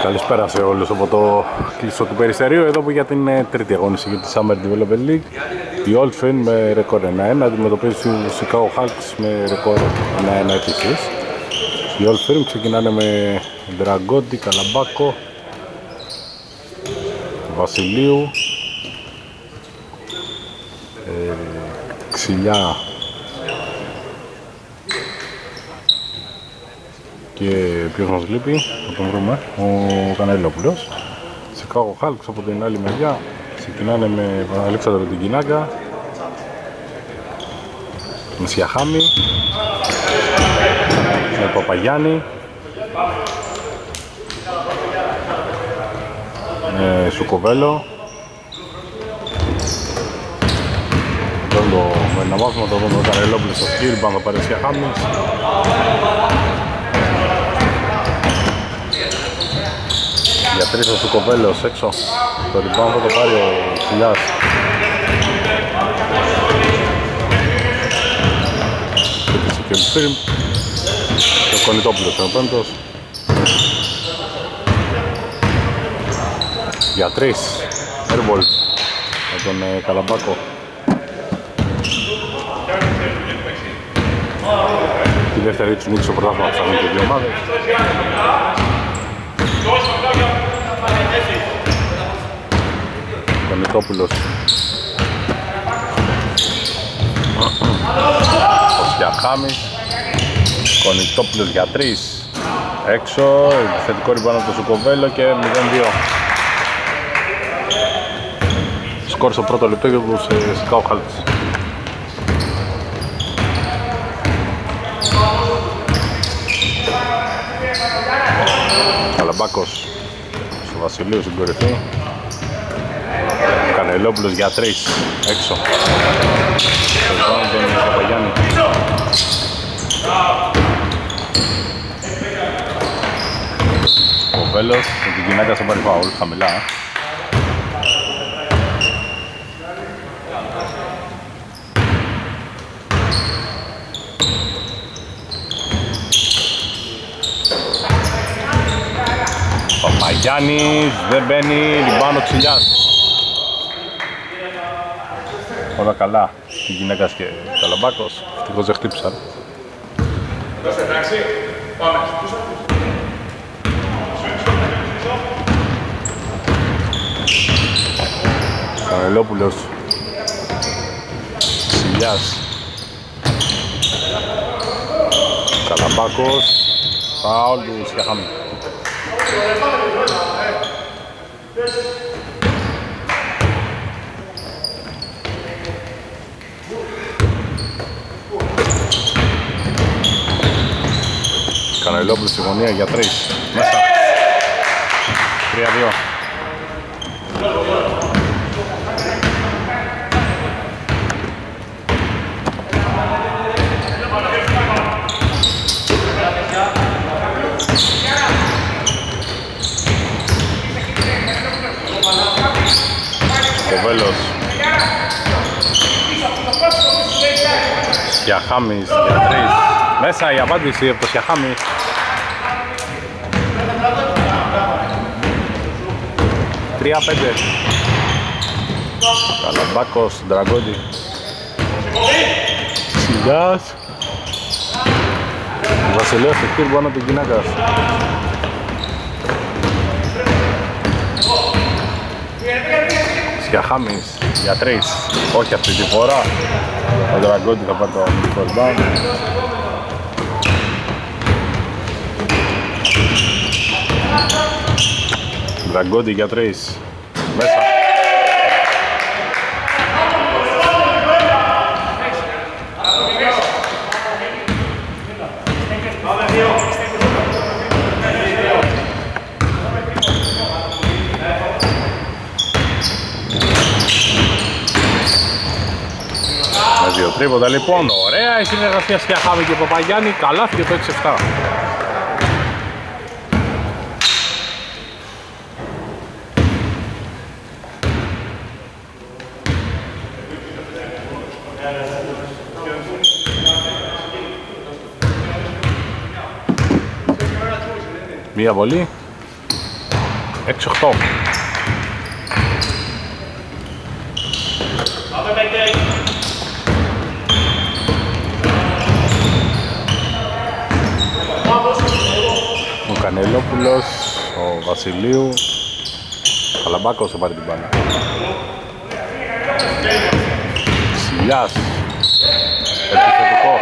Καλησπέρα σε όλους από το κλειστό του Περιστερίου, εδώ που για την τρίτη αγώνιση για τη Summer Development League η Olfen με ρεκόρ 1-1 αντιμετωπίζει τους Chicago Hulks με ρεκόρ 1-1 επίσης. Οι Olfen ξεκινάνε με Dragondi, Καλαμπάκο, Βασιλείου, Ξυλιά και ποιος μας λείπει, θα τον βρούμε, ο Κανελόπουλος. Chicago Hulks από την άλλη μεριά ξεκινάνε με Αλέξανδρο την Κινάγκα, με Σιαχάμι, με Παπαγιάννη, με Σουκοβέλο. Με ένα μάθημα το δούμε ο Κανελόπουλος στο Σκύρμπαν, θα πάρει ο Σιαχάμις. Για τρεις ο Σουκοβέλος έξω, το rebound θα το πάρει ο Ξυλιάς. Κοίτησε και ο Λιφίρμ και ο Κονιτόπουλος είναι ο πέμπτος. Για τρεις, airball με τον Καλαμπάκο. Τη δεύτερη τους νίκη στο πρωτάθλημα θα φτάνουν και δύο ομάδες. Κονιτόπουλος, ο Σιαχάμις, Κονιτόπουλος για τρεις, έξω, θετικό ριμπάνω από το Σουκοβέλο και 0-2. Σκορ στο πρώτο λεπτό για τους Chicago Hulks. Καλαμπάκος στο Βασιλείο στην κορυφή. Κανελόπουλος για τρεις, έξω. Στο πάνω τον Παπαγιάννη. Ο Βέλος με την Κινάκα στο πάρει φάουλ, χαμηλά. Παπαγιάννης δεν μπαίνει, ριμπάουντ Ξυλιάς. Όλα καλά, την γυναίκα και Καλαμπάκος, ευτυχώς δεν χτύπησαν. Κανελόπουλος, Ξυλιάς, Καλαμπάκος, φάουλ του Σιαχάμι. Κανελόπουλος στη γωνία για τρεις, μέσα, 3-2. Κοβέλος, Σιαχάμις για τρεις, μέσα η απάντηση από το Σιαχάμις. Τρία-πέντε. Καλαμπάκος, Dragondi, Ξυλιάς, Βασιλέος στο χείρ πάνω από την Κινάκας. Σιαχάμις για τρεις, όχι αυτή τη φορά. Ο Dragondi θα πάρει το rebound. Dragondi για τρεις, μέσα. Με δύο τρίποτα λοιπόν, ωραία η συνεργασία Σιαχάμι και Παπαγιάννη, καλάθι και το 6-7. Μία βολή 6-8. Ο Κανελόπουλος, ο Βασιλείου, Καλαμπάκος θα πάρει την μπάλα. Ξυλιάς, επιθετικό.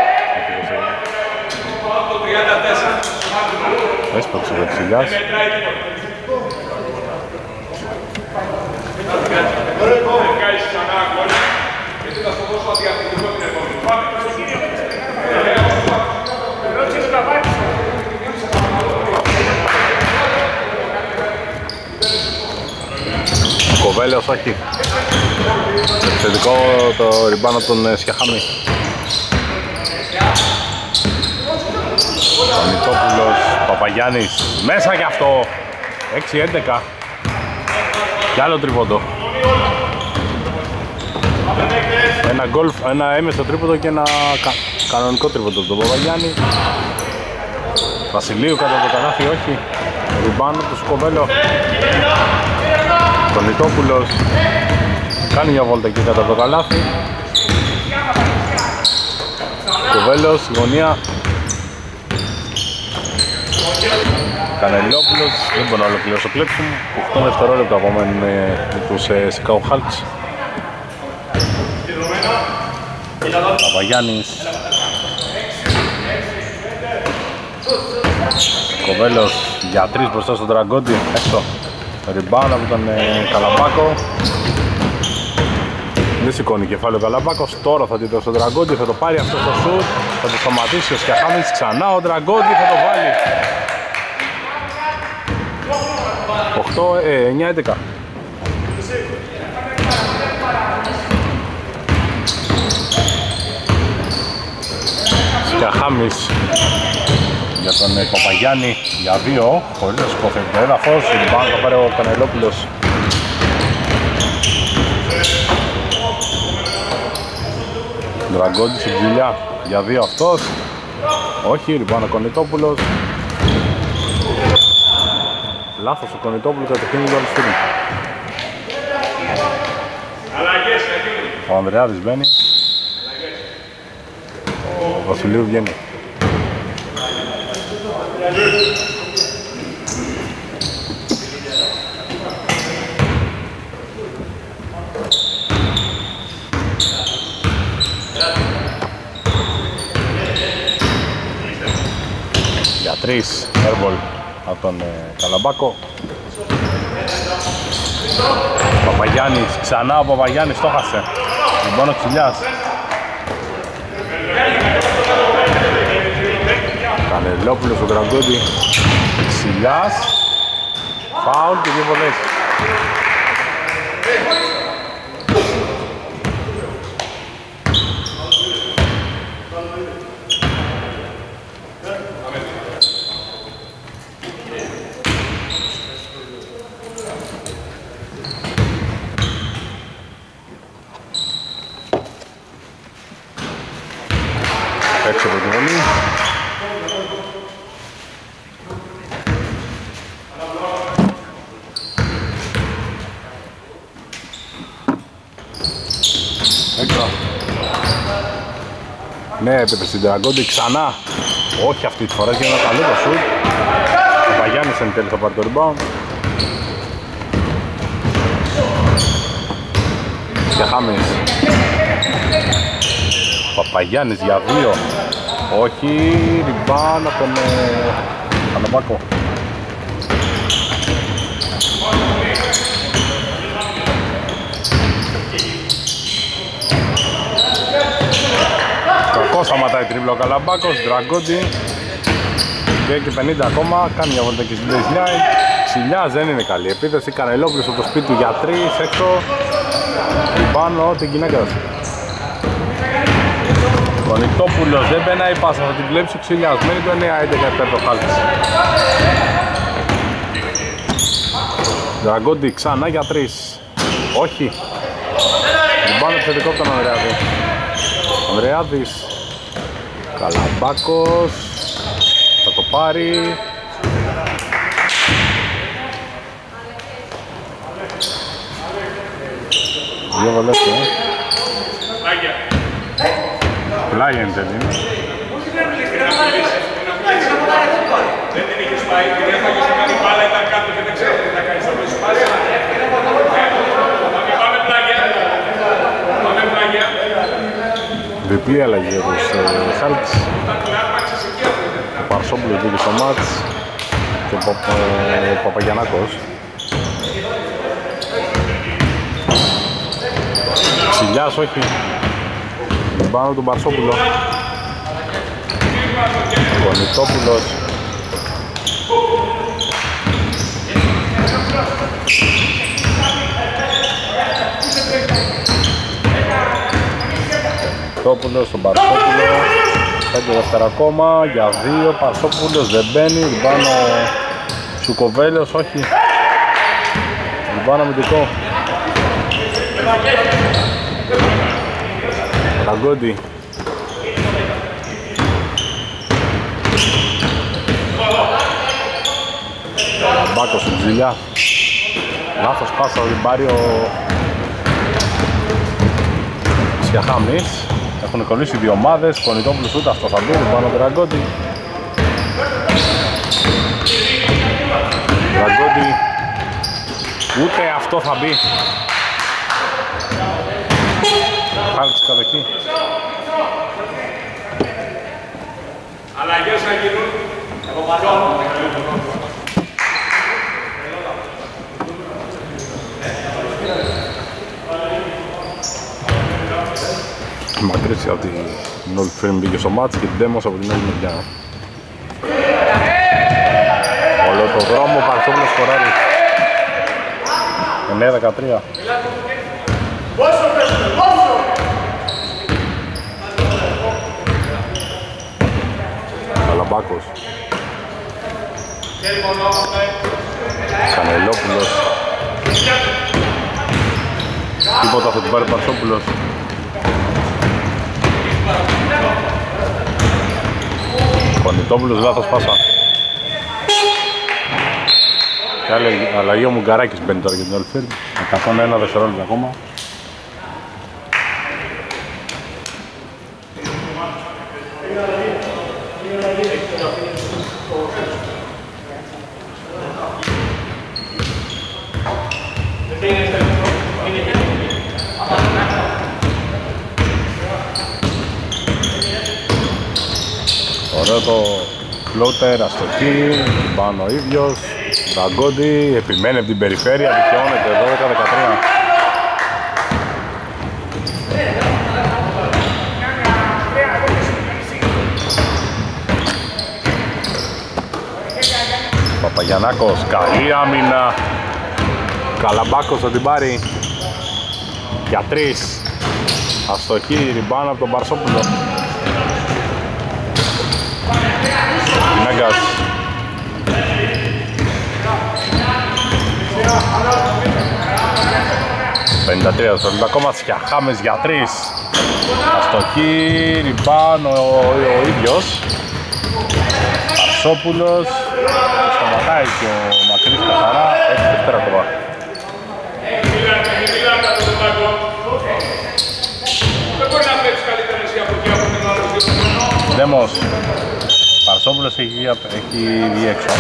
Έσπαξε ο Ξυλιάς. Κοβέλεος, όχι. Επιθετικό το rebound από τον Σιαχάμι. Πανιτόπουλος, Παπαγιάννης, μέσα κι αυτό. 6-11. Κι άλλο τρίποντο. Ένα γκολφ, ένα έμεσο τρίποντο και ένα κανονικό τρίποντο από τον Παπαγιάννη. Βασιλείου κατά το καλάθι, όχι. Rebound του Σκοβέλο. Πανιτόπουλος κάνει μια βόλτα εκεί κατά το καλάθι. Σκοβέλος, γωνία. Κανελόπουλος, δεν μπορεί να ολοκληρώσει το κλέψιμο. 8 δευτερόλεπτα απομένουν με τους Chicago Hulks. Παπαγιάννης, Κοβέλος για 3 μπροστά στον Τραγκόντι, έξω. Rebound από τον Καλαμπάκο. Δεν σηκώνει κεφάλαιο ο Καλαμπάκος, τώρα θα τη δώσει στον Τραγκόντι, θα το πάρει αυτό το σουτ, θα το σταματήσει ο Σιαχάμις, ξανά ο Τραγκόντι θα το βάλει. 9-11. Σιαχάμις για τον Παπαγιάννη για 2, χωρίς να σηκώθει το έδαφος. Rebound θα πάρει ο Κανελόπουλος. Δραγκόντης στην κοιλιά για 2 αυτός. Όχι, rebound ο Κονιτόπουλος. Λάθος ο Κονιτόπουλος, κατευθύνει το αλφύρι. Ο Ανδρεάδης μπαίνει. Ο Βασιλείου βγαίνει. Για 3, airball από τον Καλαμπάκο. Παπαγιάννης, ξανά ο Παπαγιάννης το χάσε. Λοιπόν ο Ξυλιάς. Κανελόπουλος ο Τραγκόντι. Ξυλιάς. Φάουλ και 2 βολές. Έξω από τη βολή. Έξω. Ναι, έπρεπε στην Τραγκόντι ξανά. Όχι αυτή τη φορά, και ένα καλό το σουτ. Ο Παγιάννης εν τέλει θα πάρει το rebound. Σιαχάμις. Παπαγιάννης για 2. Όχι, rebound από τον Καλαμπάκο. Κακό σταματάει τρίπλο ο Καλαμπάκος, Τραγκόντι. Και 50 ακόμα, κάνει μια βόλτα και στην baseline. Ξυλιάς δεν είναι καλή επίθεση, Κανελόπουλος από το σπίτι του για 3, έξω. Πάνω την γυναίκα του. Κονιτόπουλος δεν περνάει πάσα, θα την βλέψει ο Ξυλιάς. Μένει το 9-11 υπέρ το Χάλτης. Τραγκόντι ξανά για 3. Όχι. Λιμπάνω επιθετικό από τον Ανδρεάδη. Ανδρεάδης. Καλαμπάκος. Θα το πάρει. Δύο βολές, πλάγια είναι τελείως. Δεν την είχες πάει, την έφαγες να κάνει μπάλα, ήταν κάτω και δεν ξέρω τι θα κάνεις, θα πεις πάλι. Πάμε πλάγια. Πάμε πλάγια. Διπλή αλλαγή για τους Χάλκς. Ο Παρσόπουλος μπήκε στο μάτς και ο Παπαγιαννάκος. Ξυλιάς, όχι. Πάνω τον Παρσόπουλο. Κονιτόπουλος. Τόπουλος στον Παρσόπουλο. 5 δεύτερα ακόμα για 2. Παρσόπουλος δεν μπαίνει. Λιμπάνο Σουκοβέλιος, όχι. Λιμπάνο αμυντικό. Ραγκόντι. Μπάκος στην ψηλιά. Λάθος πάσα, θα την πάρει ο Σιαχάμις. Έχουν κολλήσει δύο ομάδες. Κονιτόπουλος ούτε αυτό θα μπει. Πάνω από Ραγκόντι. Ραγκόντι. Ούτε αυτό θα μπει. Χάλκς κατοχή. Αλλαγές να γίνουν. Από παλιό. Μακρύς από την όλη φρέμ μπήκε στο μάτς και την Ντέμος από την άλλη μεριά. Όλο το δρόμο, Παρσόπουλος σκοράρει. 9-13. Καλαμπάκος. Κανελόπουλος. Τίποτα θα την πάρει Παρσόπουλος. Κονιτόπουλος, λάθος πάσα. Και άλλη αλλαγή ο Μουγκαράκης μπαίνει τώρα για την Ολφίρ. 101 δευτερόλεπτα ακόμα. Ωραίο το φλότερ, αστοχή, πάνω ο ίδιος, Ραγκόντι, επιμένει από την περιφέρεια, δικαιώνεται 12-13. Παπαγιαννάκος, καλή άμυνα. Καλαμπάκος θα την πάρει για 3. Αστοχή, ριμπάνα από τον Παρσόπουλο. Μέγκας. 53 δευτερόλεπτα ακόμα, Σιαχάμες για 3. Αστοχή, ριμπάν ο ίδιος. Παρσόπουλος. Σταματάει και ο Μακρύς καθαρά, 6 δεύτερα ακόμα. Ντέμος. Παρσόπουλος έχει βγει έξω.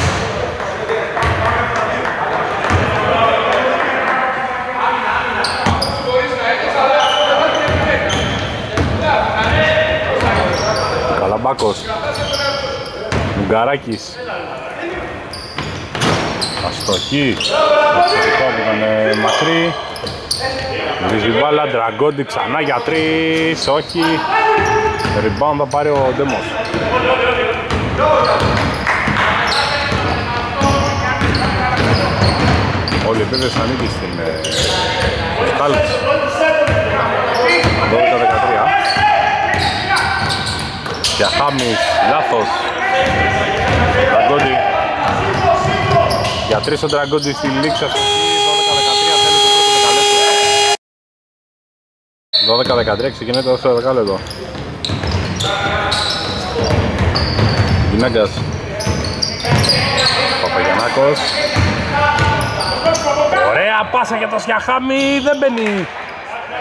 Καλαμπάκος. Μουγκαράκης. Αστοχή. Εξωτικό που ήταν μακρύ. Βρίζει μπάλα, Ραγκόντι ξανά για 3. Όχι. Rebound θα πάρει ο Ντέμος. Όλη η επίθεση ανήκει στην Χάλκς. 12-13. Σιαχάμις, λάθος. Ραγκόντι. Για 3 ο Ραγκόντι στη λήξη αυτή. 12-13, ξεκινάει το δεύτερο δεκάλεπτο. Γινάγκας. Παπαγιαννάκος. Ωραία πάσα για το Σιαχάμι, δεν μπαίνει.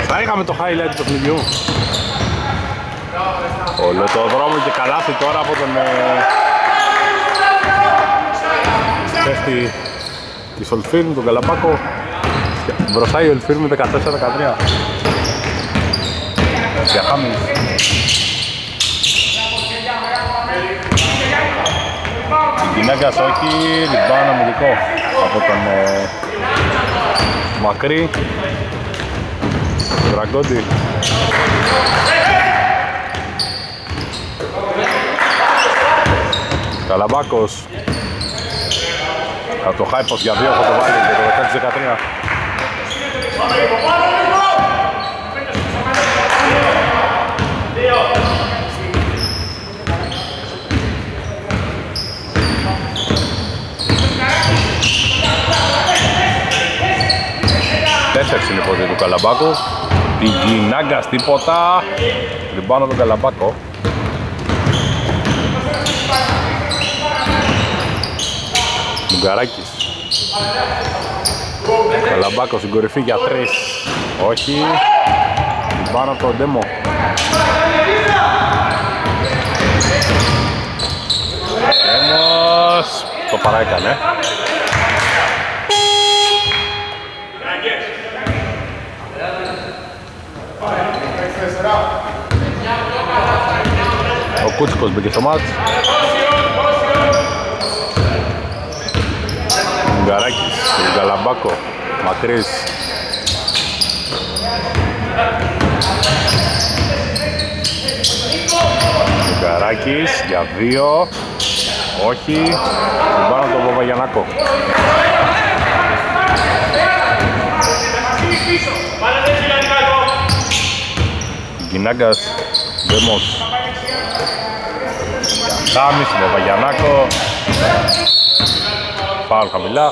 Θα είχαμε το highlight του παιχνιδιού. Όλο το δρόμο και καλάθι τώρα από τον πέφτει της Ολφίρν, τον Καλαμπάκο. Μπροστά η Ολφίρν με 14-13. Για Χάμις. Γυναίκας όχι, ριμπάουν αμυντικό από τον Μακρύ. Δραγκόντι. Καλαμπάκος. Από το Χάιπος για 2 θα το βάλει για το 16-13. Τέσσερις είναι η πόδια του Καλαμπάκου. Πηγινάγκας τίποτα. Ριμπάνω τον Καλαμπάκο. Μουγκαράκης. Καλαμπάκος στην κορυφή για 3. Όχι. Ριμπάνω από τον Ντέμο. Ντέμος. Το παραέκανε. Ο Κούτσικος μπήκε στο μάτς. Μουγκαράκης, τον Καλαμπάκο, Μακρύς. Μουγκαράκης για 2. Όχι. Πάνω τον Παπαγιαννάκο. Γινάγκας, Ντέμος. Χάμις, Παπαγιαννάκο. Φάουλ χαμηλά.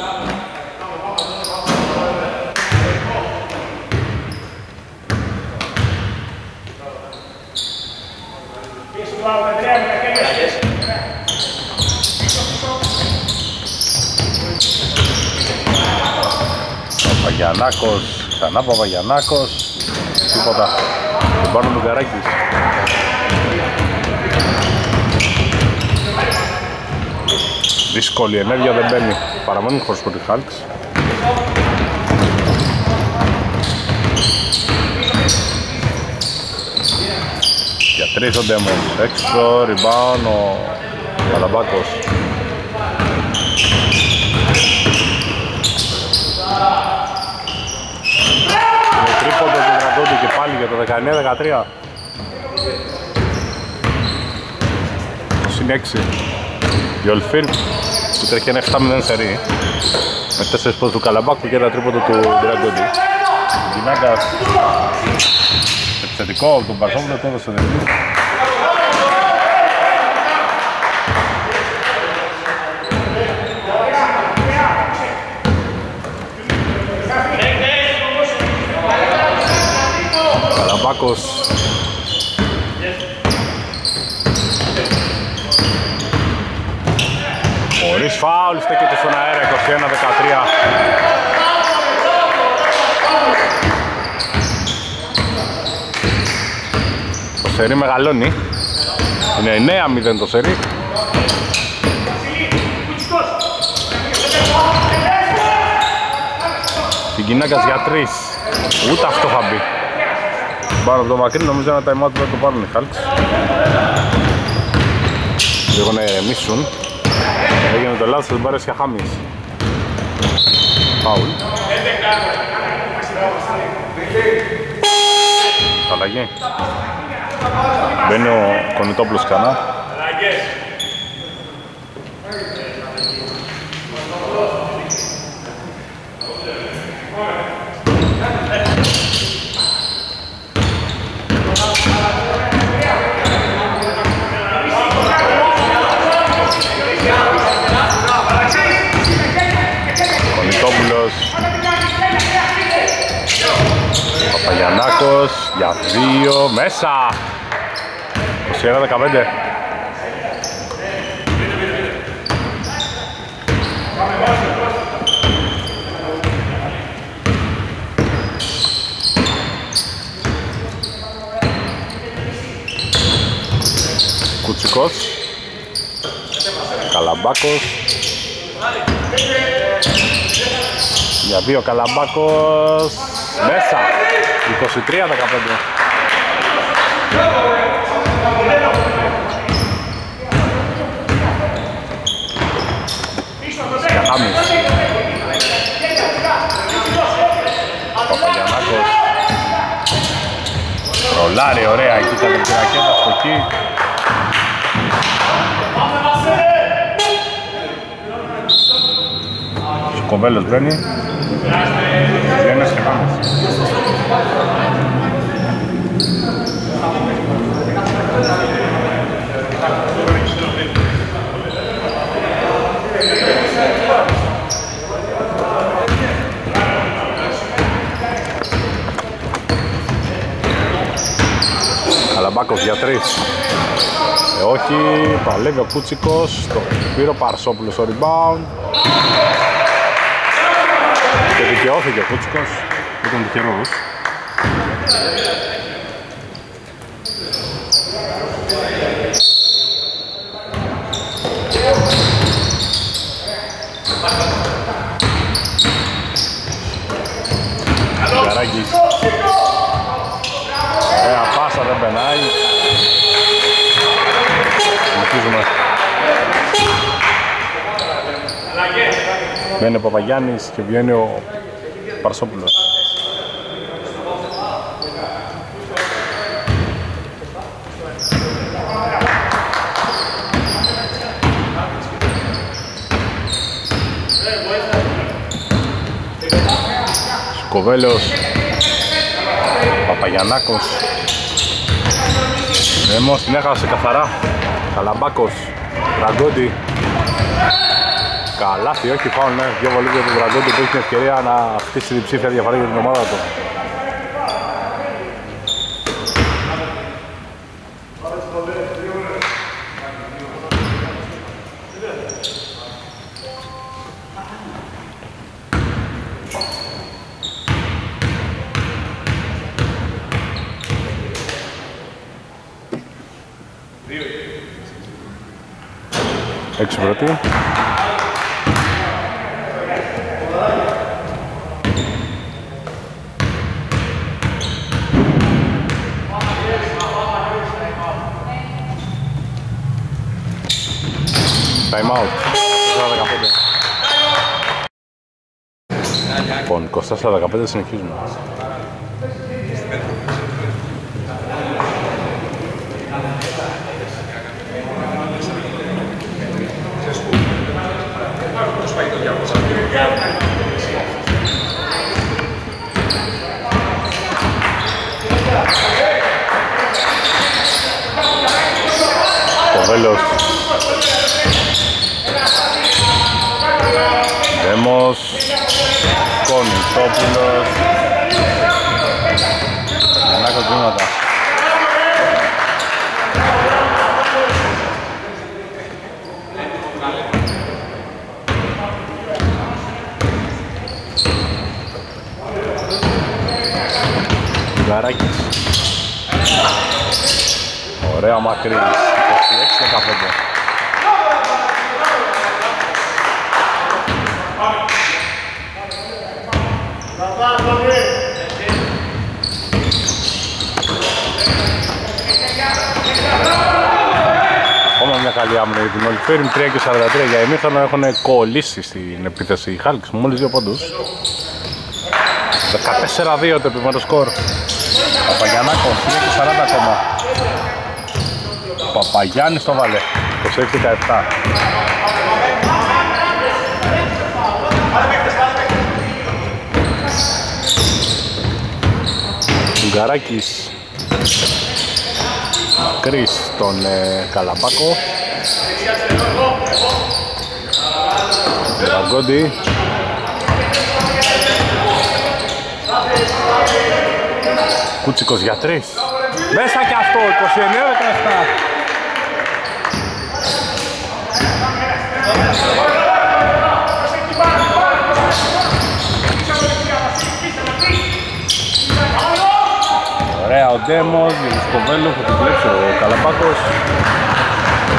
Παπαγιαννάκος, ξανά Παπαγιαννάκος. Τίποτα. Τον πάνω Μουγκαράκης. Δύσκολη ενέργεια, δεν μπαίνει. Παραμένουν χωρίς πρώτη Χάλκς. Για 3 ο Ντέμος. Έξω, rebound ο Καλαμπάκος. Με τρίποντο του Δραγκόντι και πάλι για το 19-13. Συν 6. Η Ολφίρ που τρέχει ένα 7-0 σερί με 4 πόντους του Καλαμπάκου και ένα τρίποντο του Δραγκόντι. Γινάγκας επιθετικό του Μπαρσόβουλο, το έδωσε δεχτή. Καλαμπάκος. Χωρίς φάουλ, στέκεται στον αέρα, 21-13. Το σερί μεγαλώνει. Είναι 9-0 το σερί. Την Κινάγκας για 3. Ούτε αυτό θα μπει. Πάνω από το μακρύ, νομίζω ένα time out που θα το πάρουν οι Χάλκς. Λίγο να ηρεμήσουν. Έγινε το λάθος, δεν πάρει για Χάμις. Φάουλ. Αλλαγή. Μπαίνει ο Κονιτόπουλος ξανά. Κονιτόπουλος. Παπαγιαννάκος για 2 μέσα. 21-15. Κούτσικος. Καλαμπάκος. Για 2 Καλαμπάκος. Μέσα. 23-15. Σκαχάμις. Παπαγιαννάκος. Ρολάρι, ωραία, εκεί τα δεξιρακέτα στο εκεί. Σκοβέλος μπαίνει. Βγαίνει Σκαχάμις. Καλαμπάκος για 3. Όχι, παλεύει ο Κούτσικος. Το πήρε ο Παρσόπουλος στο rebound. Και δικαιώθηκε ο Κούτσικος. Ήταν τυχερός. Καράκης. Ωραία πάσα, δεν περνάει. Συνεχίζουμε. Μπαίνει ο Παπαγιάννης και βγαίνει ο Παρσόπουλος. Σκοβέλος. Παπαγιαννάκος. Δέμος την έχασε καθαρά. Καλαμπάκος. Δραγκόντι. Καλάθι, όχι φάουλ, ναι. Δύο βολές για τον Δραγκόντι που έχει την ευκαιρία να χτίσει την ψήφια διαφορά για την ομάδα του. Έξι πρώτη. Time out. 24-15. Λοιπόν, 24-15 συνεχίζουμε. Κοβέλος. Δέμος. Κονισόπουλος. Ανάκος βήματα. Γαράκης. Ωραία μακρύ. 26-15. Ακόμα μια καλή άμυνα για την Ολυφέρη, 3-43 για ημίχρονο. Έχουν κολλήσει στην επίθεση οι Χάλκς, μόλις 2 πόντους. 14-2 το επιμέρου σκορ. Παπαγιαννάκος, 40 ακόμα. Παπαγιάννης το βάλε, 26-17. Γκαράκης. Μακρύς τον Καλαμπάκο. Δραγκόντι. Κούτσικος για 3. Μέσα και αυτό, 29-17. Ωραία ο Ντέμος, για τους Κοβέλους, θα την κλέψει ο Καλαμπάκος.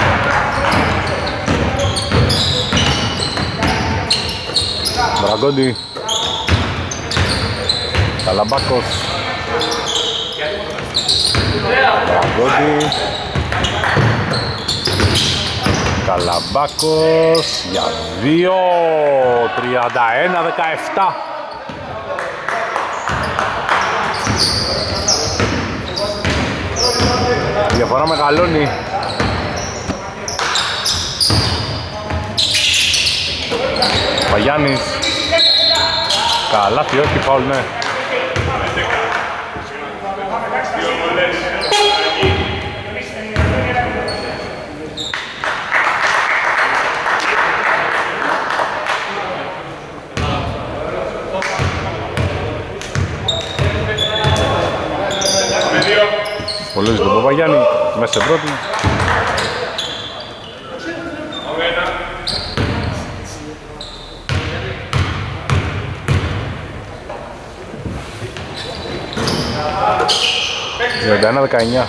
Δραγκόντι. Καλαμπάκος. Δραγκόντι. Καλαμπάκος για 2. 31-17. Η διαφορά μεγαλώνει. Παγιάννης. Καλάθι, όχι, φάουλ, ναι. Πολύ στον Παπαγιάννη, μέσα σε πρώτη. Για 31-19.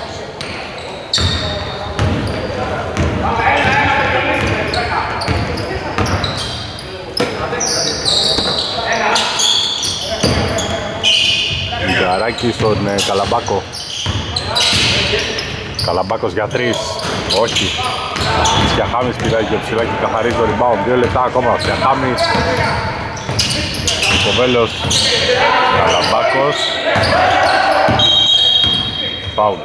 Γκαράκι στον Καλαμπάκο. Καλαμπάκος για 3. Όχι. Σιαχάμις πηδάει και ψηλά και καθαρίζει το rebound. 2 λεπτά ακόμα. Σιαχάμις. Κοβέλος. Καλαμπάκος. Φάουλ.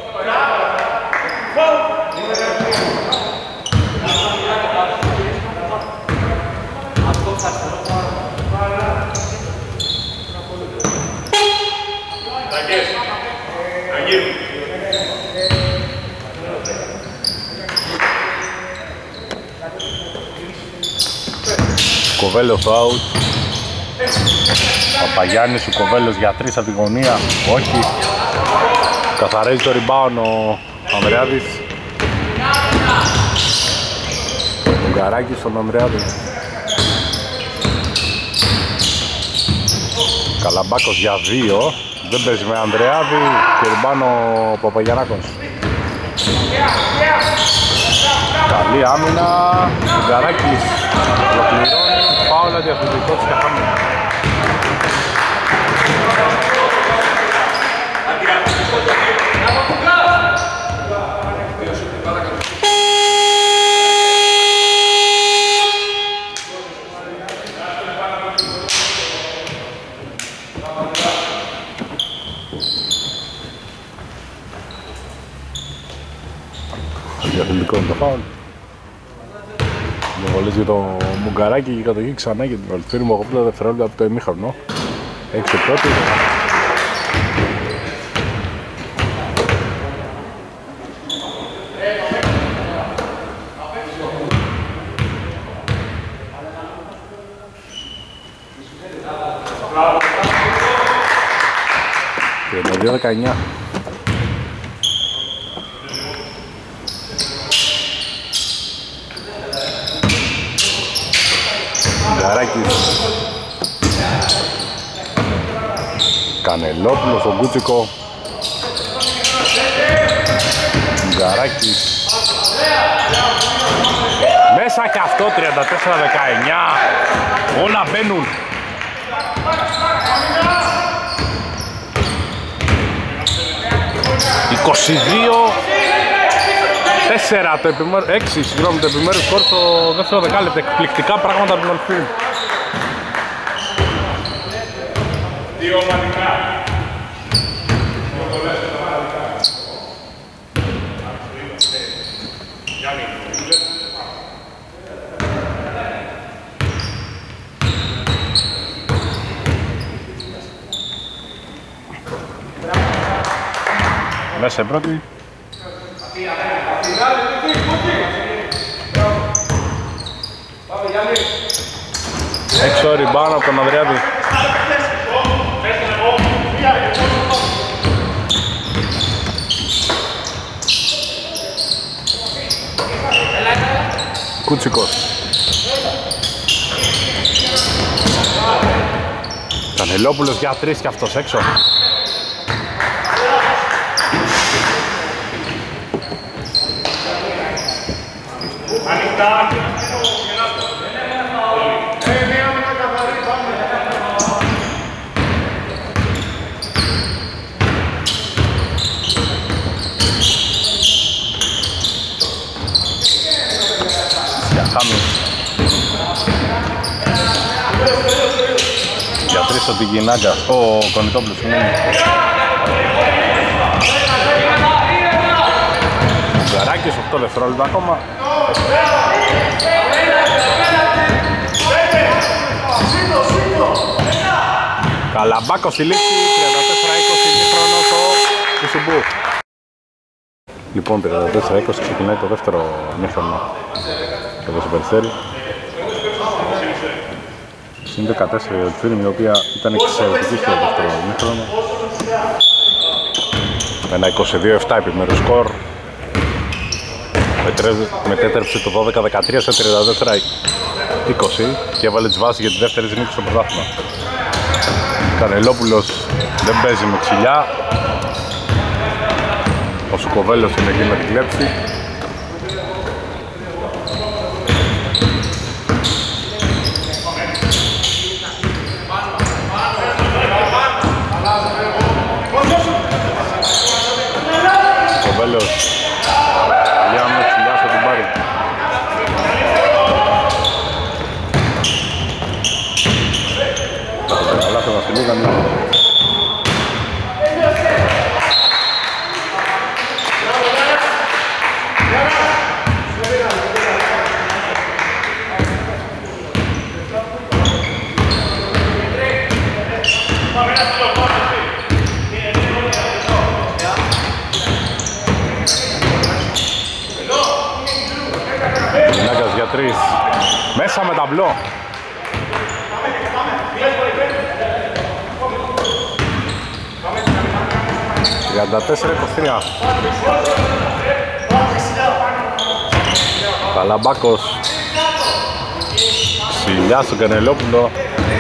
Κοβέλος out. Παπαγιάννης, ο Κοβέλος για 3 από τη γωνία. Όχι. Καθαρίζει το rebound ο Ανδρεάδης. Ο Γκαράκης στον Ανδρεάδη. Καλαμπάκος για 2. Δεν παίζει με Ανδρεάδη και rebound ο Παπαγιαννάκος. Καλή άμυνα. Ο Γκαράκης ολοκληρώνει. Φάουλα διαφορετικό της Καχάμι. Διαφορετικό είναι το φάουλ. Βολές για το Μουγκαράκι και η κατοχή ξανά για την Ολυφήρη μου 80 δευτερόλεπτα από το ημίχρονο. 6 πρώτη. Και 2-19. Γκαράκης. Κανελόπουλος, ο Γκούτσικο. Γκαράκης. Μέσα και αυτό 34-19. Όλα μπαίνουν. 22-4 το επιμέρους, 6 συγγνώμη, το επιμέρους σκορ στο δεύτερο δεκάλεπτο. Εκπληκτικά πράγματα από την Ολυφή. Δύο ομαδικά. Μέσα πρώτη. Έξω ριμπάουν από τον Ανδρεάδη. Κούτσικος. Κανελόπουλος για 3 και αυτός έξω. πίσω την Γινάγκα, ο Κονιτόπουλος, συγγνώμη. Ζαράκης, 8 δευτερόλεπτα ακόμα. Καλαμπάκος στη λήξη, 34-20 χρόνος ο Κουσουμπού. Λοιπόν, 34-20 ξεκινάει το δεύτερο μήχρονο εδώ στο Περιστέρι. Συν 14 η Ολυφίνη, η οποία ήταν εξαιρετική στο δεύτερο μήχρονο. Με ένα 22-7 επιμέρους σκορ. Μετέτρεψε το 12-13 σε 34-20 και έβαλε τις βάσεις για τη δεύτερη νίκη στο πρωτάθλημα. Κανελόπουλος δεν παίζει με ξυλιά. Ο Σουκοβέλος είναι εκεί να την κλέψει. Σουκοβέλος για με ξυλιά θα την πάρει. Αλλά θα μας λίγαν. Γυναίκας για 3. Μέσα με ταμπλό. Για 4-23. Καλαμπάκος. Ξυλιά στον Κανελόπουλο.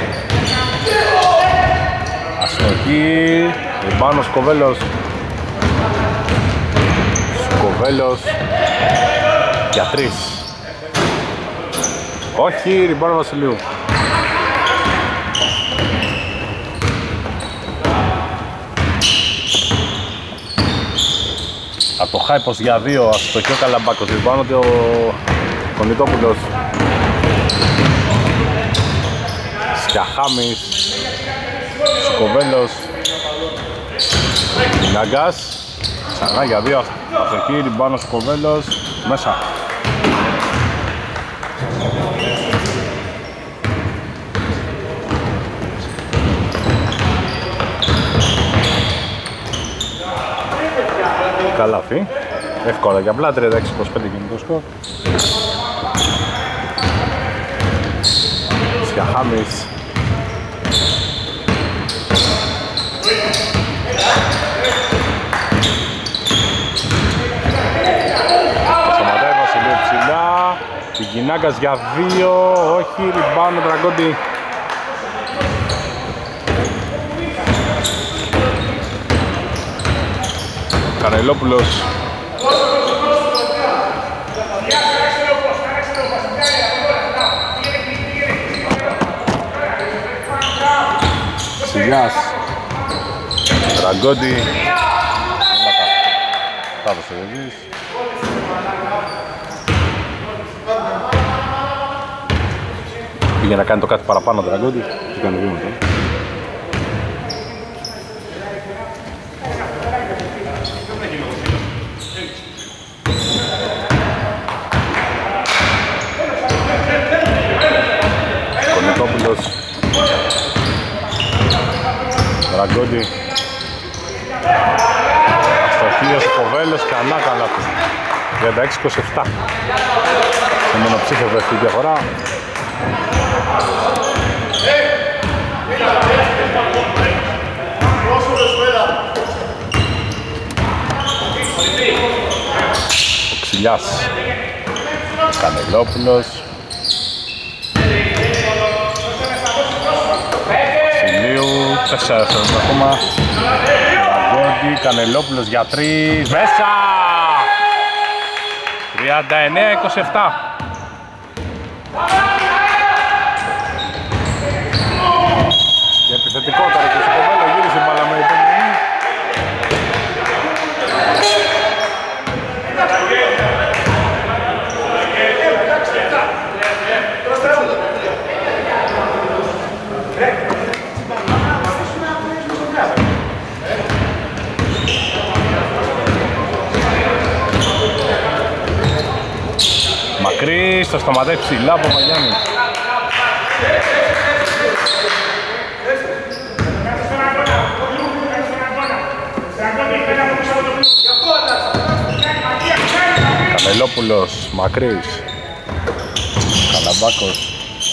Αστοχή. Ριμπάνος Σκοβέλος. Σκοβέλος για 3. Όχι, ριμπάνο Βασιλείου. Από το Χάιπος για 2, αστοχή ο Καλαμπάκος. Ριμπάνο ο Κονιτόπουλος. Σκιαχάμις. Σκοβέλος. Ναγκάς. Ξανά για 2, αστοχή, ριμπάνο Σκοβέλος. Μέσα. Καλάφι, εύκολα και απλά, 36-25 κινητό σκορ. Σκιαχάμις. Σταματάει Βασιλείου ψηλά. Κικινάγκας για 2, όχι, ριμπάουντ Τραγκόντι. Κανελόπουλος. Σιγιάς. Τραγκόντι. Θα το σεβείς. Πήγε να κάνει το κάτι παραπάνω Τραγκόντι και κάνει βήματα. Τραγκόντι. Αστοχίας ο Κοβέλος και ανάκαλα του. 36-27. Σε μονοψήφιο βρεθεί η διαφορά. Ο Ξυλιάς. Κανελόπουλος. Βασιλείου, 4 ακόμα. Τραγκόντι, Κανελόπουλος για 3. Μέσα! 39-27. Και επιθετικότερα και στο κοβέλο γύρισε μπάλα με επόμενη. Μακρύς, το σταματάει ψηλά από Παπαγιάννης. Κανελόπουλος, Μακρύς, Καλαμπάκος.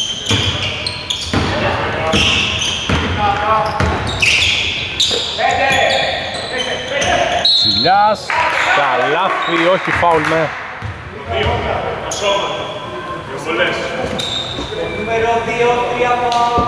Τσιλιάς, καλάθι, όχι φάουλ, ναι. Νούμερο 2, 3 φάουλ.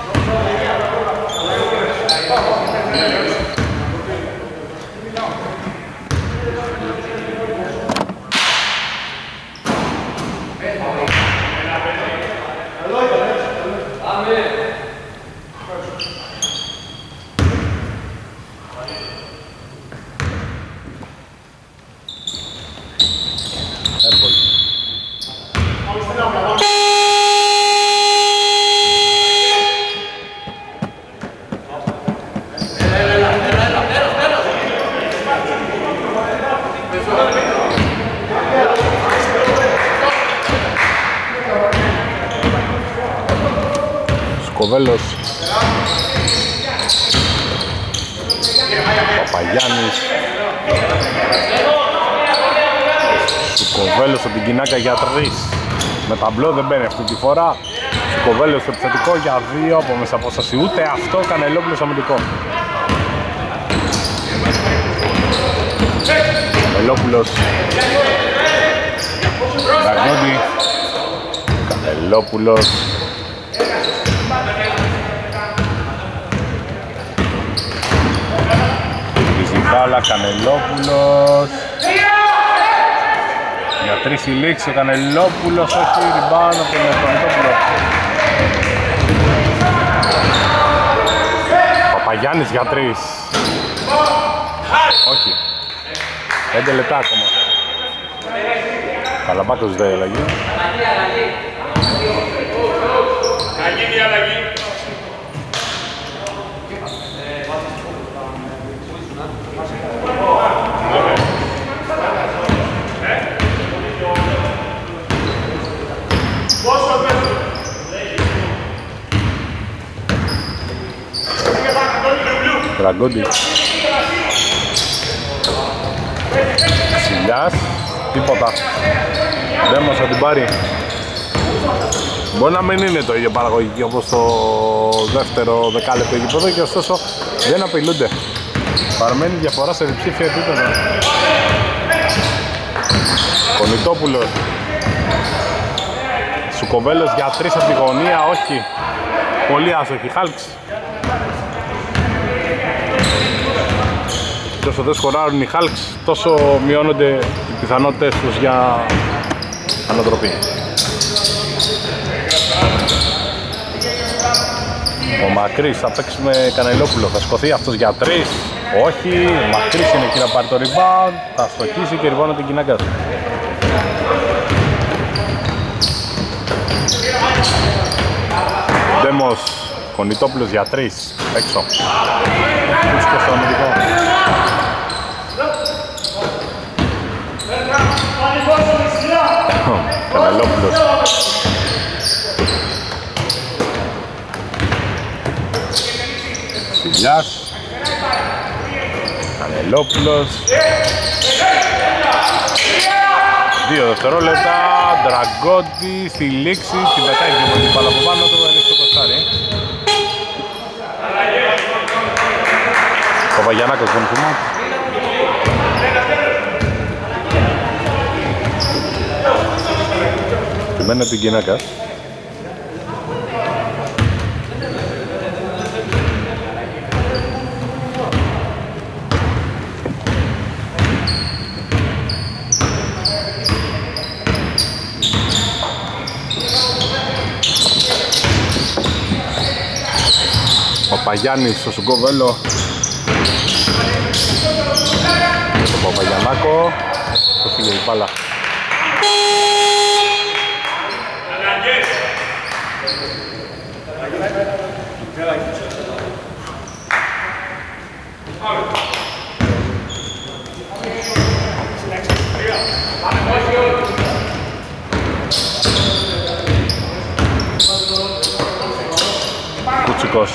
Σκοβέλος, Παπαγιάννης, Σκοβέλος από την Κινάκα για 3. Με ταμπλό δεν μπαίνει αυτή τη φορά. Σκοβέλος επιθετικό για 2 από μέσα απόσταση. Ούτε αυτό, Κανελόπουλος αμυντικό. Κανελόπουλος, Ραγνόντι, Κανελόπουλος, Μπάλα, Κανελόπουλος. Για 3 η λήξη, ο Κανελόπουλος, όχι ριμπάουν από τον Κανελόπουλο. Παπαγιάννης για 3. Όχι. 5 λεπτά ακόμα. Καλαμπάκος δεν αλλαγή. Ραγκόντι, Σιλιάς, τίποτα. Δέμος θα την πάρει. Μπορεί να μην είναι το ίδιο παραγωγική όπως το δεύτερο δεκάλεπτο γήπεδο και ωστόσο δεν απειλούνται. Παραμένει διαφορά σε διψήφια επίπεδο. Κονιτόπουλος, Σουκοβέλος για 3 από τη γωνία, όχι. Πολύ άστοχη, Χάλξ. Όσο δεν σκοράρουν οι Χάλξ, τόσο μειώνονται οι πιθανότητες τους για ανατροπή. Ο Μακρύς θα παίξει με Κανελόπουλο, θα σκοθεί αυτός για 3. Όχι, ο Μακρύς είναι εκεί να πάρει το rebound, θα στοχίσει και ριβώνει την Κινάκα. Ντέμος, Κονιτόπουλος για 3, έξω. Πούσκος στο αμυντικό. Κανελόπουλος. Σιλιάς. Κανελόπουλος. 2 δευτερόλεπτα. Ντραγκόντι στη λήξη. Την πετάει και την μπάλα από πάνω του. Είναι στο κοστάρι. Ο Βαγιανάκος δεν θυμάται. Μένει την Κινάκα. Ο Παγιάννης στο Σουγκοβέλο. Το Παπαγιαννάκο. Το φύγε η μπάλα. Βούτσικος.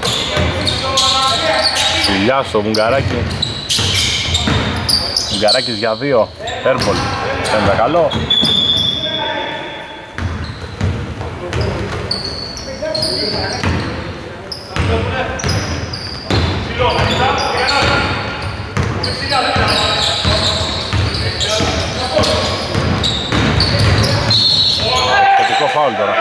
Δουλειά στο Βουγκαράκι. Βουγκαράκης για 2. Airball. Φαίνεται καλό. Θετικό φάουλ τώρα.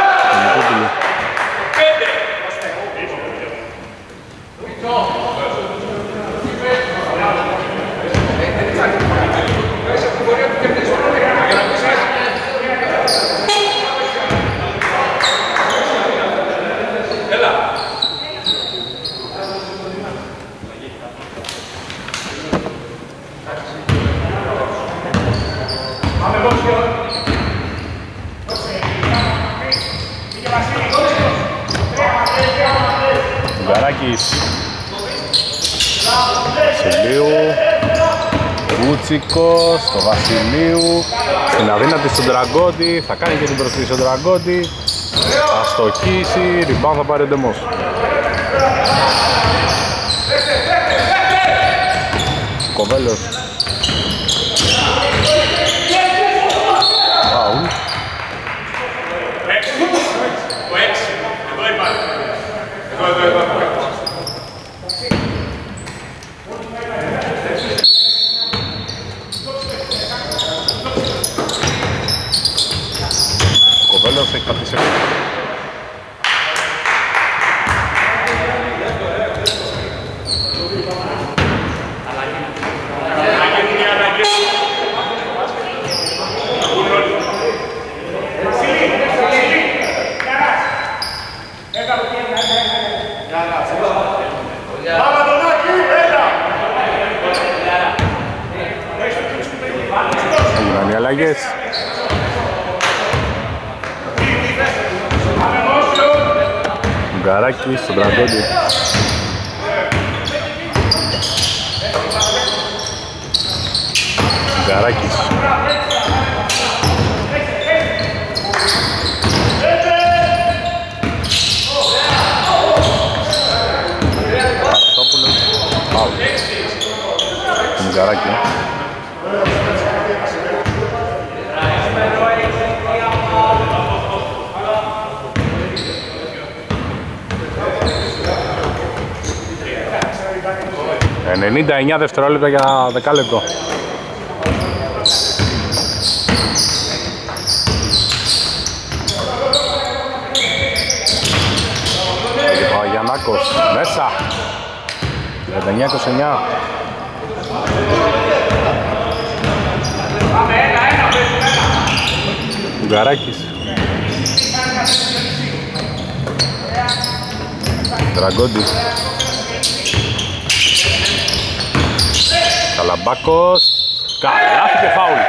Βασιλείου, Βούτσικος, το Βασιλείου, στην αδύνατη στον Τραγκόντι, θα κάνει και την προσφύγη στον Τραγκόντι, θα στοχίσει, rebound θα πάρει ο Ντεμός. Κοβέλος. Φάουλ. Κοβέλος έχει πατήσει. Έγιναν οι αλλαγές. Γκαράκης στον Τραγκόντι. Γκαράκης. Παρασόπουλος. Πάου. Γκαράκη. 99 δευτερόλεπτα για 10 λεπτό. Ο Γιαννάκος μέσα. 19-29. Γκαράκης. Τραγκόντι. Καλαμπάκος. Καλάθι και φάουλ.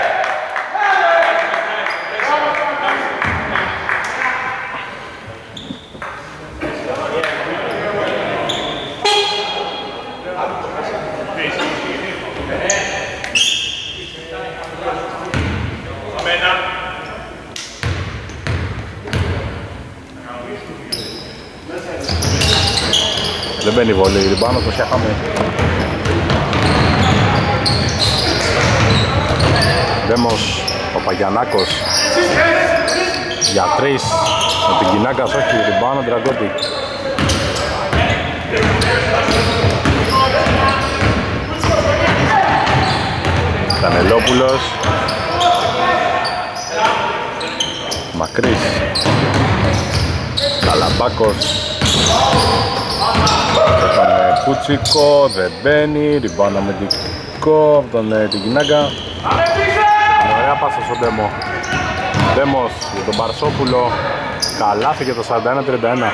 Δεν μπαίνει βολή, πάνω το σιάχαμε. Δέμος, ο Παγιαννάκος για 3 με την Κινάκας, όχι, ριμπάνω Τραγκόντι. Κανελόπουλος, Μακρύς, Καλαμπάκος, τον Πούτσικο, δεν μπαίνει, ριμπάνω αμυντικό από τον την Κινάκα. Ωραία πάσα στον Ντέμο. Ντέμος για τον Παρσόπουλο. Καλάθι για το 41-31.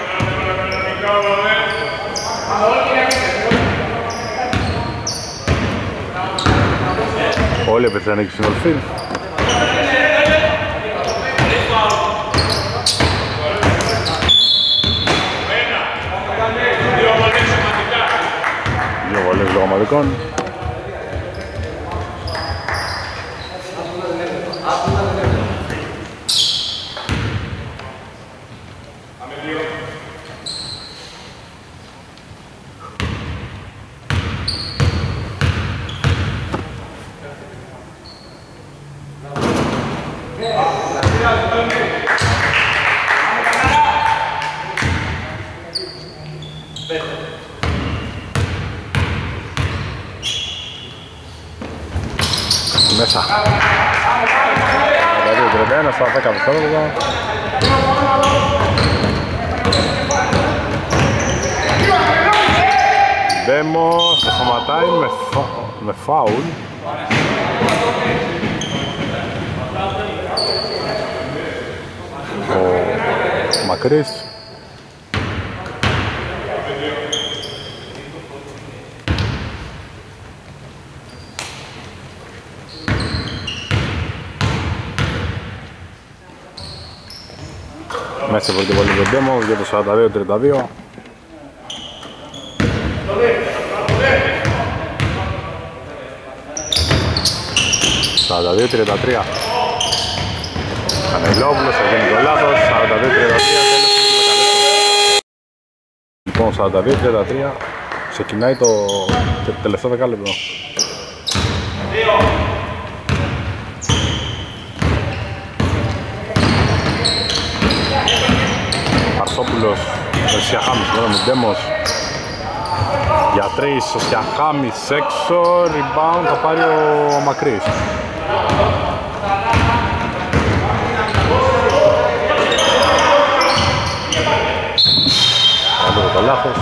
Όλοι επιθένει και συνολφίλ. Δύο βολές λογοματικών. Μέσα. 32-31 στα 10 δευτερόλεπτα. Ντέμος το σταματάει με φάουλ. Ο Μακρύς. Μέσα από την πολύ τον Ντέμο για το 42-32. στα 42-33. Κανελόπουλος, θα γίνει το λάθος, 42-33, λοιπόν, 42-33, ξεκινάει το τελευταίο δεκάλεπτο. Αρσόπουλος, ο Σιαχάμις, τώρα με Ντέμος. Για 3, ο Σιαχάμις έξω, rebound θα πάρει ο Μακρύς. Άλλο το λάθος.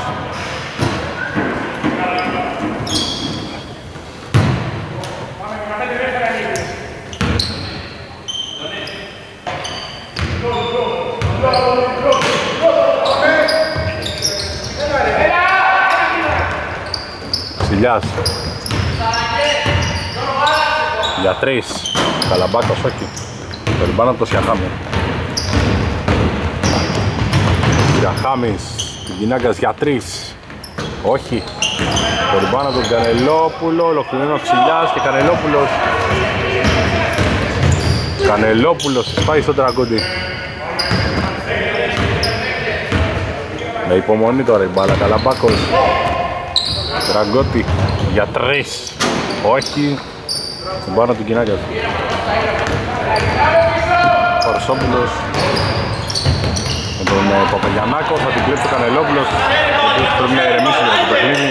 Ξυλιάς. Για 3. Καλαμπάκος όχι. Το ριμπάνω από το Σιαχάμι. Σιαχάμις. Την γυναίκας για 3. Όχι. Το ριμπάνω από τον Κανελόπουλο. Ολοκληρώνει ο Ξυλιάς και Κανελόπουλος. Κανελόπουλος πάει στο τραγκόντι. Με υπομονή τώρα η μπάλα. Καλαμπάκος. Τραγκότη για 3. Όχι. Στην πάνω του Κινάκιας. Παρσόπουλος με τον Παπαγιαννάκο. Θα την κλέψει ο Κανελόπουλος. Πρέπει να ηρεμήσει για το παιχνίδι.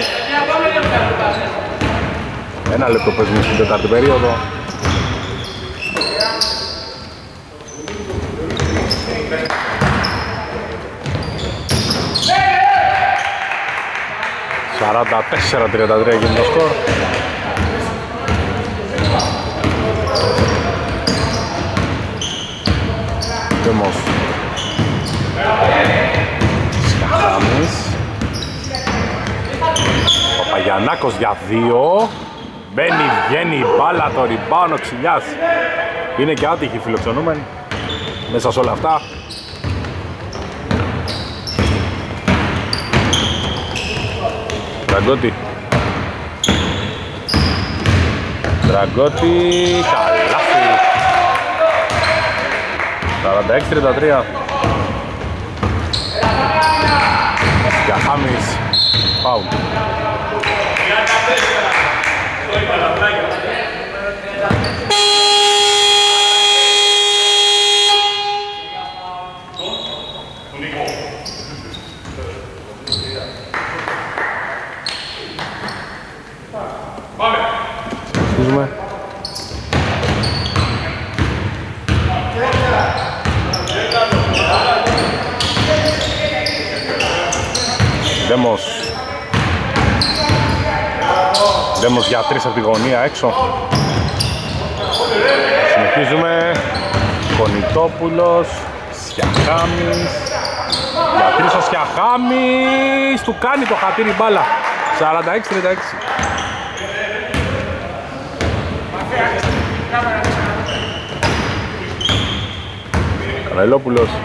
Ένα λεπτό παίζουμε στην τέταρτη περίοδο. ...44-33 γίνει το σκορ. Δέμος. Σιαχάμις. Παπαγιαννάκος για 2. Μπαίνει, βγαίνει η μπάλα, το ριμπάουν ο Ξυλιάς. Είναι και άτυχοι φιλοξενούμενοι μέσα σε όλα αυτά. Τραγκότη. Τραγκότη, καλάθι. 46-33. Σιαχάμις, φάουλ. Συνεχίζουμε. Δέμος. Δέμος για 3 από τη γωνία έξω. Συνεχίζουμε. Κονιτόπουλος. Σιαχάμις. Για 3 ο Σιαχάμις. Του κάνει το χατήρι μπάλα. 46-36. Κανελόπουλος.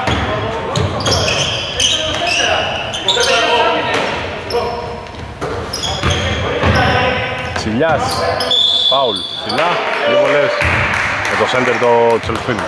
Ξυλιάς. Φάουλ. Ψηλά. 2 βολές. Με το σέντερ το Τσελφίνι.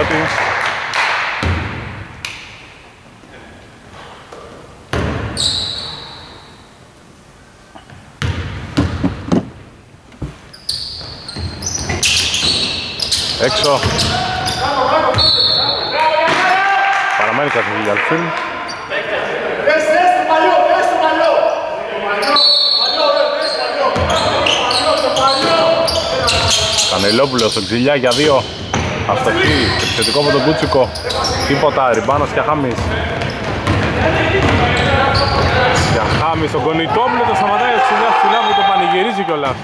Τραγκώτη. Έξω. Παραμένει καθηγή για Αλφίλ. Κανελόπουλος στο Ξυλιά για 2. Αστοχή, επιθετικό από τον Κούτσικο. Τίποτα, ριμπάνος και Χάμις. Για Χάμις στον Κονιτόπουλο, το σταματάει ο Ξυλιάς ψηλά που το πανηγυρίζει κιόλας.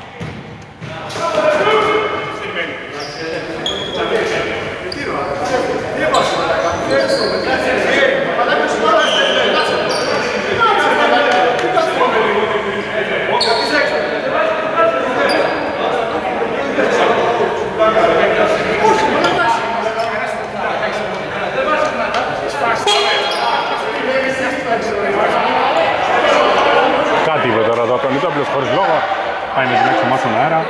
Κάτι είπε τώρα εδώ, τον Ιτόπουλος χωρίς λόγο. Πάει με την έξω μας στον αέρα.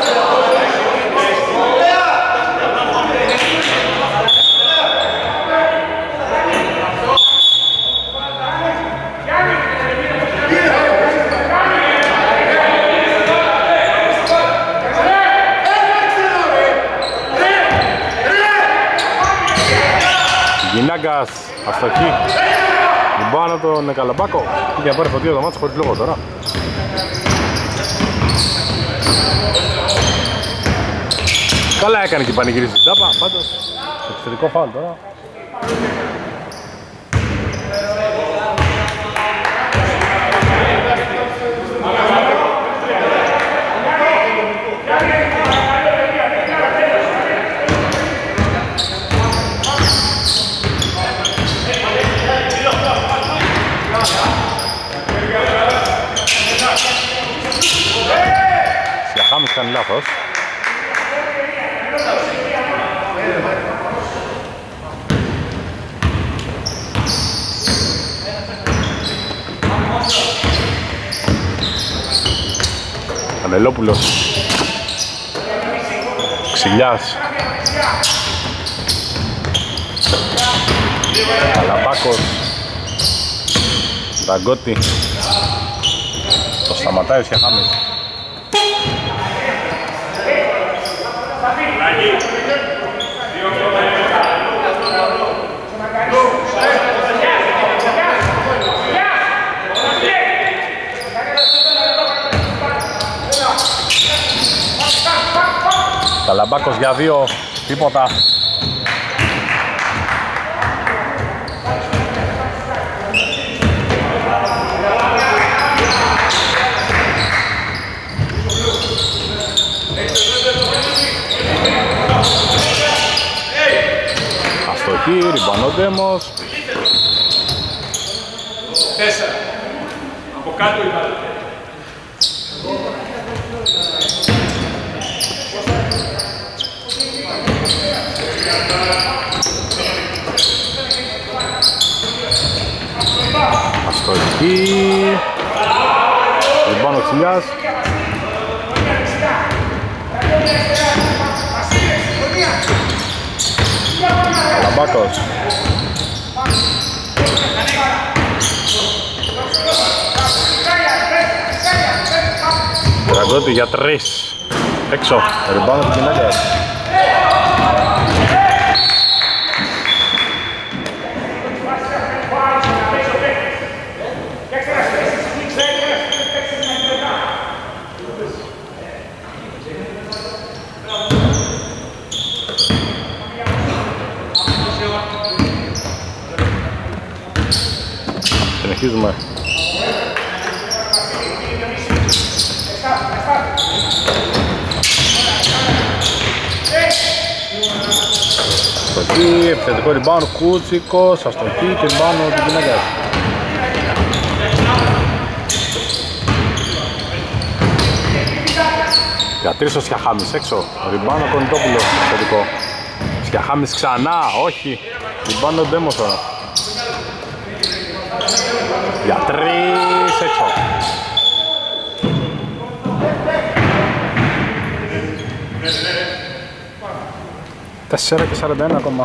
Γινάγκας, αστοχή. Πάνω τον Καλαμπάκο. Πήγε να πάρει φωτία το μάτσο χωρίς λόγο τώρα. Καλά έκανε και πανηγυρίζει την τάπα, πάντως επιθετικό φάουλ τώρα. Χάμις κάνει λάθος. Κανελόπουλος. Ξυλιάς. Καλαμπάκος. Τραγκώτη. Το σταματάει ο Σιαχάμις. Καλαμπάκος για 2, τίποτα. Αστοχή, ριμπανόντεμος. 4. Από κάτω η μπάλα. Αστοχή. Ριμπάνο Ξυλιάς. Καλαμπάκος. Τραγκώτη για 3. Έξω. Ριμπάνο του Κινάκας. Συνεχίζουμε. Αστοχή, επιθετικό ριμπάουν, Κούτσικος, αστοχή και ριμπάουν του Κινάκας. Για 3 ο Σιαχάμις έξω, ριμπάουν ο Κονιτόπουλος, επιθετικό. Σιαχάμις ξανά, όχι, ριμπάουν ο Ντέμος τώρα. Για 3 έξω. 4 και 41 ακόμα.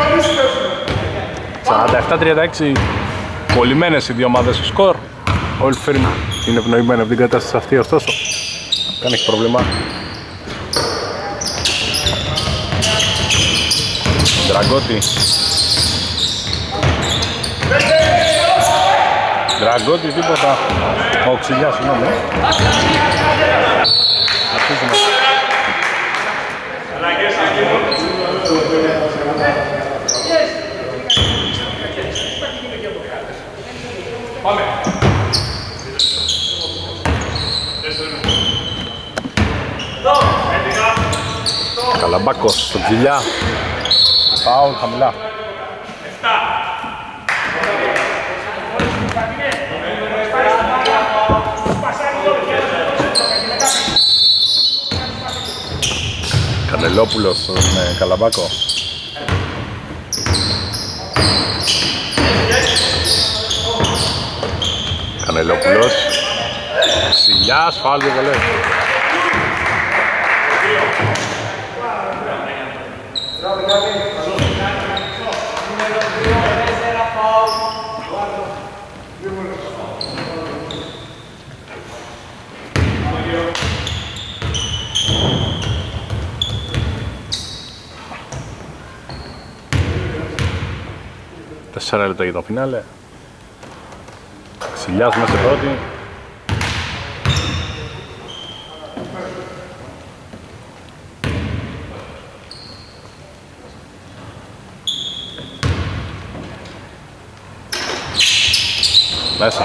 47-36. Κολλημένες οι δύο ομάδες στο σκορ. Ο Όλφεν είναι ευνοημένο από την κατάσταση αυτή, ωστόσο δεν έχει πρόβλημα. Δραγκώτη. Δραγκώτη, τίποτα. Ο Ξυλιάς, συγγνώμη. Αρχίζουμε. Πάμε. Καλαμπάκος στο Ξυλιά. Φάουλ χαμηλά. Κανελόπουλος στον Καλαμπάκο. Κανελόπουλος. Ξυλιάς, φάουλ και βολές. Τέσσερα λεπτά για το φινάλε. Ξυλιάς μέσα σε πρώτη. Μέσα.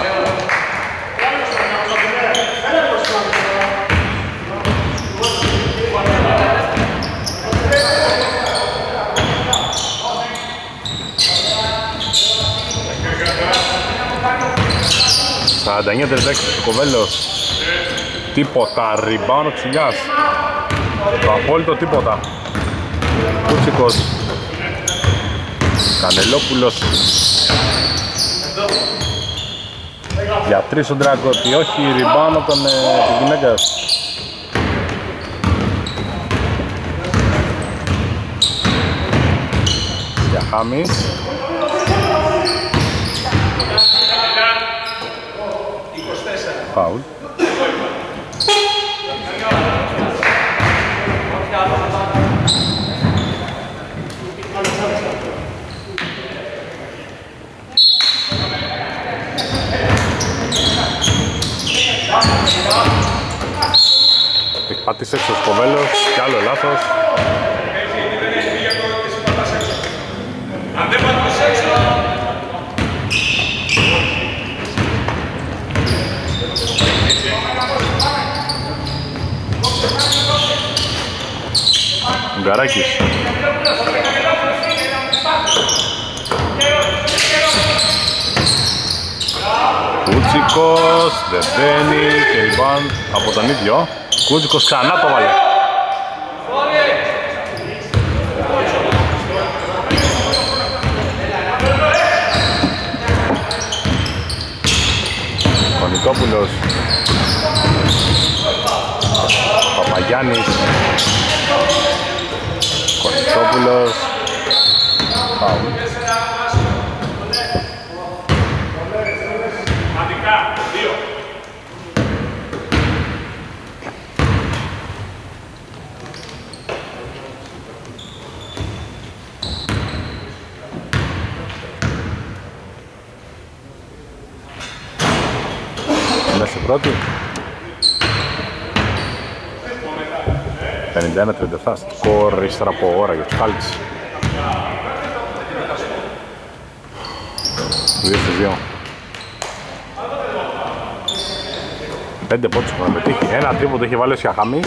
Στα 49-36 ο Κοβέλος. Τίποτα, rebound ο Ξυλιάς. Το απόλυτο τίποτα. Κούτσικος. Κανελόπουλος. Για τρεις ο Δραγκώτη, όχι rebound από τη γυναίκα. Για Χάμις. Φάουλ. Έχει πατήσει έξω ο Σκοβέλος, κι άλλο λάθος. Αν δεν πατήσεις έξω. Γκαράκης. Κούτσικος, δεν μπαίνει και rebound από τον ίδιο. Κούτσικος ξανά το βάλε. Κονιτόπουλος. Παπαγιάννης. Κονιτόπουλος. Φάουλ. Αντικά, 2. Μέσα πρώτη. 51-37 σκορ ύστερα από ώρα για τους Χάλκς. 2-2. 5 πόντους που να πετύχει. Ένα τρίποντο είχε βάλει ο Σιαχάμις.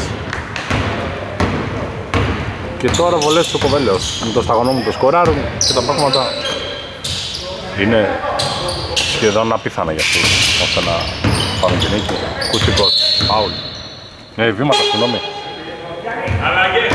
Και τώρα βολές στο Κοβέλεος. Με το σταγονό μου το σκοράρουν και τα πράγματα είναι σχεδόν απίθανα για αυτούς ώστε να πάρουν την νίκη. Κουτσικός, φάουλ. Βήματα, συγγνώμη. Αλλαγές.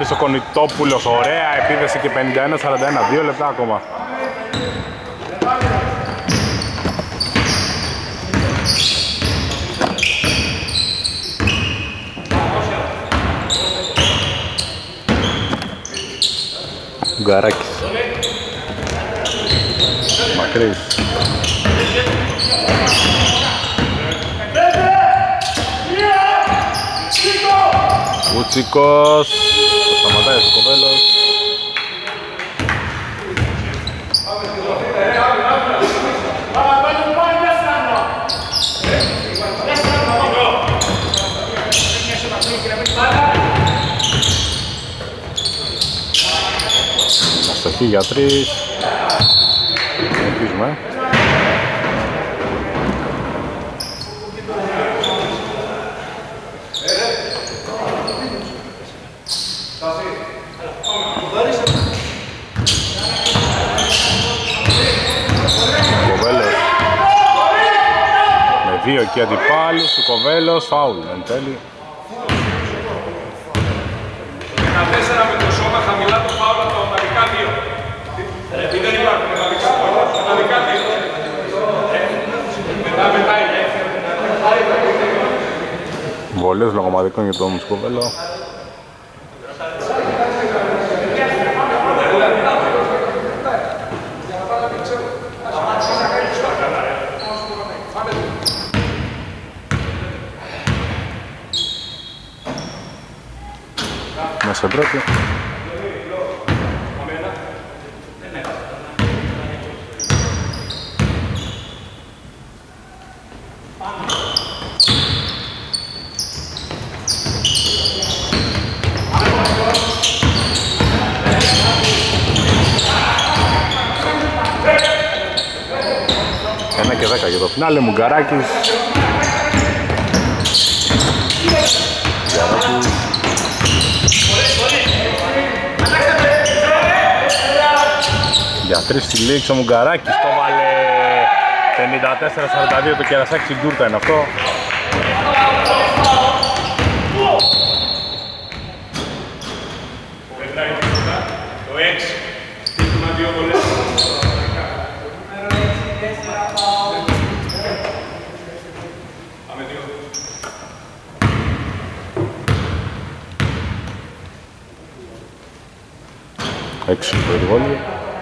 Δημήτρης ο Κονιτόπουλος, ωραία επίθεση και 51-41, 2 λεπτά ακόμα. Γκαράκης, μακρύς, Κουτσικός, το σταματάει ο Σκοβέλος. Αστοχή για 3. Συνεχίζουμε. Με 2 εκεί αντιπάλους, ο Κοβέλος, φάουλ εν τέλει. 14 με το σώμα χαμηλά το φάουλ από το ομαδικά 2. Δεν υπάρχουν ομαδικά 2. Μετά είναι. Βολές λογομαδικών για τον Σκοβέλο. Μέσα πρώτη. Ένα και 10 για το φινάλε, Μουγκαράκης. Για 3 στη λήξη ο Μουγκαράκης το βάλε. 54-42, το κερασάκι στην τούρτα είναι αυτό. Το 6. Τίτλωμα 2 βολές. Πάμε 2. 6 περιβόλιο.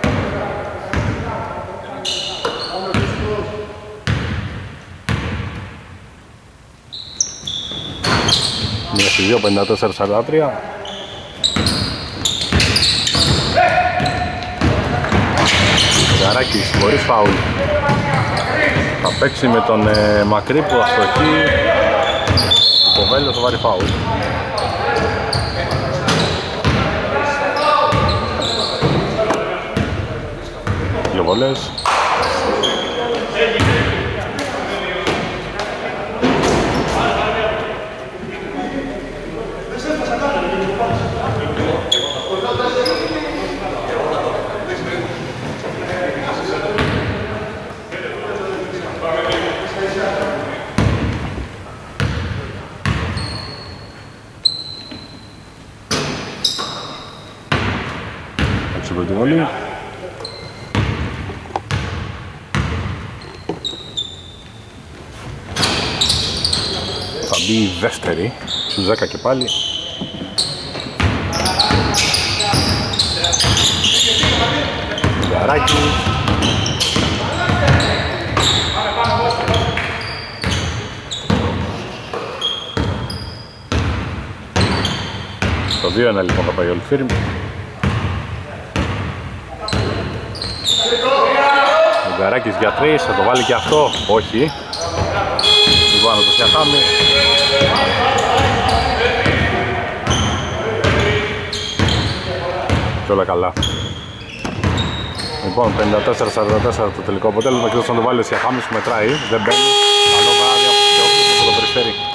Μία στη 2, 54-43. Γκαράκης χωρίς φάουλ. Θα παίξει με τον Μακρύ που αστοχεί. Ο Κοβέλος θα βάλει φάουλ. Δύο βολές. Έτσι πρώτη βολή. Θα μπει η δεύτερη, στους 10 και πάλι. Γκαράκη. Το 2-1 λοιπόν θα πάει όλη φίρμη. Ο Γκαράκης για 3, θα το βάλει και αυτό, όχι. Λοιπόν, το Σιαχάμι. Και όλα καλά. Λοιπόν, 54-44 το τελικό αποτέλεσμα, εκτός αν το βάλει ο Σιαχάμις που μετράει, δεν μπαίνει. Καλό βράδυ από το Περιστέρι.